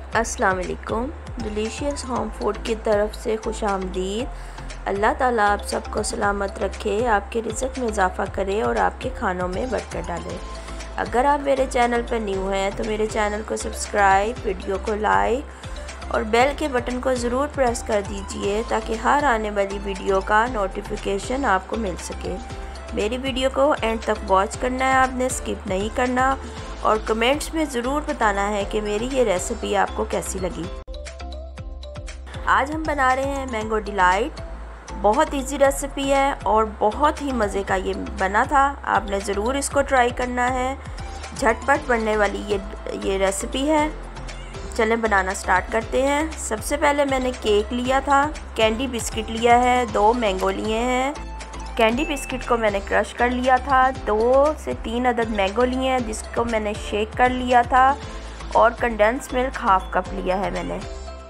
अस्सलाम वालेकुम। Delicious home food की तरफ से खुश आमदीद। अल्लाह ताला आप सबको सलामत रखे, आपके रिज़्क़ में इजाफ़ा करे और आपके खानों में बरकत डाले। अगर आप मेरे चैनल पर न्यू हैं तो मेरे चैनल को सब्सक्राइब, वीडियो को लाइक और बेल के बटन को ज़रूर प्रेस कर दीजिए ताकि हर आने वाली वीडियो का नोटिफिकेशन आपको मिल सके। मेरी वीडियो को एंड तक वॉच करना है आपने, स्किप नहीं करना और कमेंट्स में ज़रूर बताना है कि मेरी ये रेसिपी आपको कैसी लगी। आज हम बना रहे हैं मैंगो डिलाइट। बहुत इजी रेसिपी है और बहुत ही मज़े का ये बना था। आपने ज़रूर इसको ट्राई करना है। झटपट बनने वाली ये रेसिपी है। चलें बनाना स्टार्ट करते हैं। सबसे पहले मैंने केक लिया था, कैंडी बिस्किट लिया है, 2 मैंगो लिए हैं। कैंडी बिस्किट को मैंने क्रश कर लिया था। 2 से 3 अदद मैंगो लिए हैं जिसको मैंने शेक कर लिया था और कंडेंस मिल्क हाफ कप लिया है मैंने।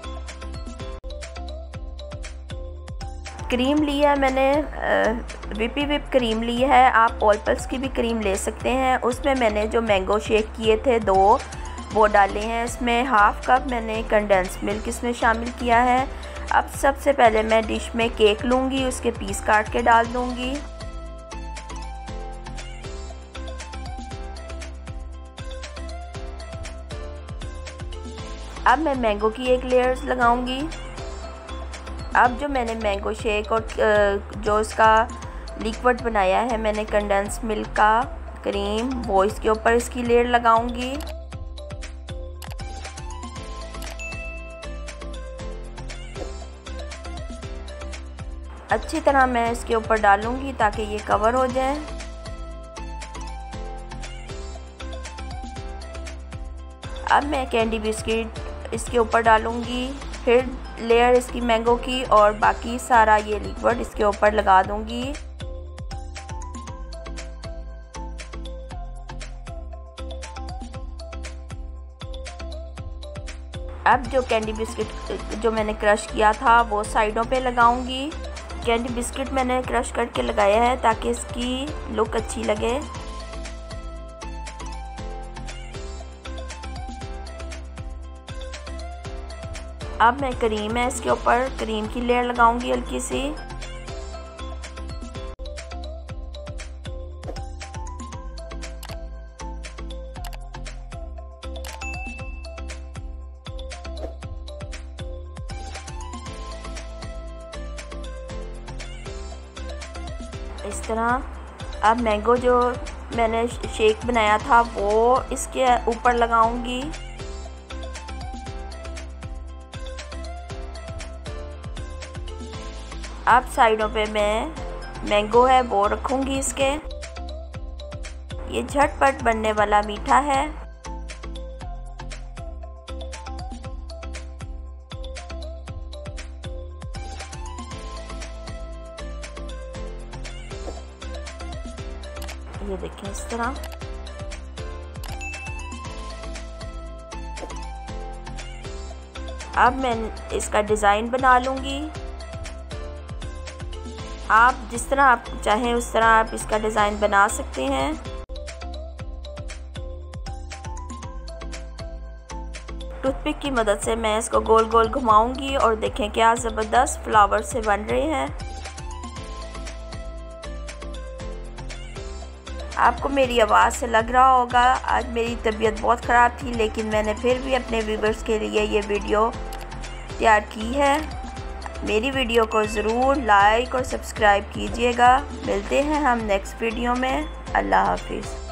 क्रीम लिया है मैंने, विप क्रीम ली है। आप ऑल पल्स की भी क्रीम ले सकते हैं। उसमें मैंने जो मैंगो शेक किए थे 2 वो डाले हैं इसमें। हाफ कप मैंने कंडेंस मिल्क इसमें शामिल किया है। अब सबसे पहले मैं डिश में केक लूँगी, उसके पीस काट के डाल दूँगी। अब मैं मैंगो की एक लेयर्स लगाऊंगी। अब जो मैंने मैंगो शेक और जो इसका लिक्विड बनाया है मैंने कंडेंस मिल्क का क्रीम, वो इसके ऊपर इसकी लेयर लगाऊंगी। अच्छी तरह मैं इसके ऊपर डालूंगी ताकि ये कवर हो जाए। अब मैं कैंडी बिस्किट इसके ऊपर डालूंगी, फिर लेयर इसकी मैंगो की और बाकी सारा ये लिक्विड इसके ऊपर लगा दूंगी। अब जो कैंडी बिस्किट जो मैंने क्रश किया था वो साइडों पे लगाऊंगी। कैंडी बिस्किट मैंने क्रश करके लगाया है ताकि इसकी लुक अच्छी लगे। अब मैं क्रीम है इसके ऊपर क्रीम की लेयर लगाऊंगी हल्की सी। इस तरह अब मैंगो जो मैंने शेक बनाया था वो इसके ऊपर लगाऊंगी। अब साइडों पे मैं मैंगो है वो रखूंगी इसके। ये झटपट बनने वाला मीठा है। ये देखें इस तरह। अब मैं इसका डिज़ाइन बना लूँगी। आप जिस तरह आप चाहें उस तरह आप इसका डिज़ाइन बना सकते हैं। टूथपिक की मदद से मैं इसको गोल गोल घुमाऊंगी और देखें क्या ज़बरदस्त फ्लावर से बन रहे हैं। आपको मेरी आवाज़ से लग रहा होगा आज मेरी तबीयत बहुत ख़राब थी, लेकिन मैंने फिर भी अपने व्यूअर्स के लिए ये वीडियो तैयार की है। मेरी वीडियो को ज़रूर लाइक और सब्सक्राइब कीजिएगा। मिलते हैं हम नेक्स्ट वीडियो में। अल्लाह हाफिज़।